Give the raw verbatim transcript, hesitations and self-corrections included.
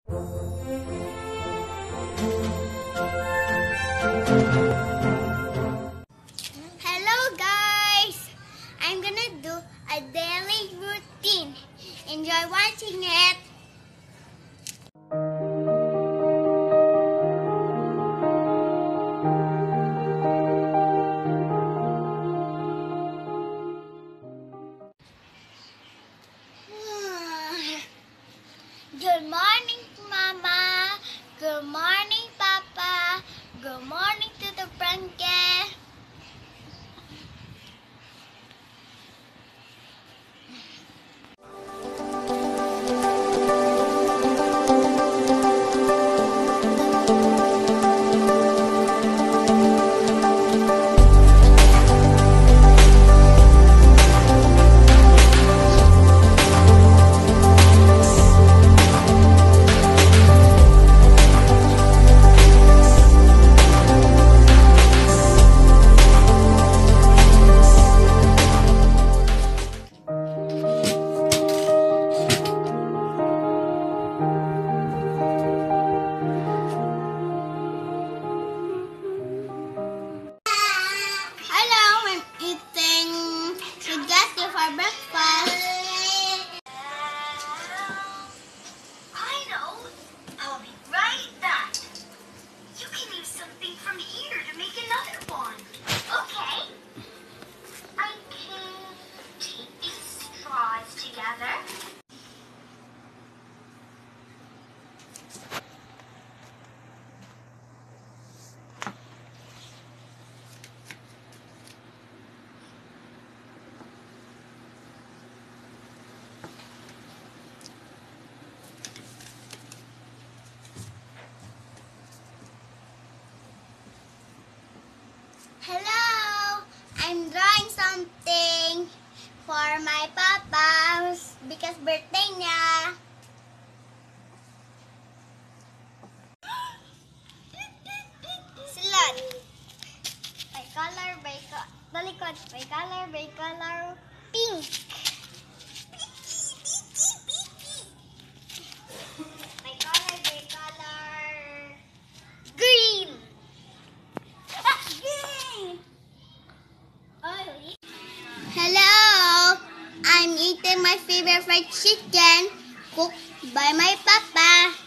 Hello guys! I'm gonna do a daily routine. Enjoy watching it! Good morning, Mama. Good morning, Papa. Good morning to the Frankie. Hello! I'm drawing something for my papa because birthday niya. Silad. By color, by color. Talikod. By color, by color. Pink. By color, by color. Green. Hello! I'm eating my favorite fried chicken cooked by my papa.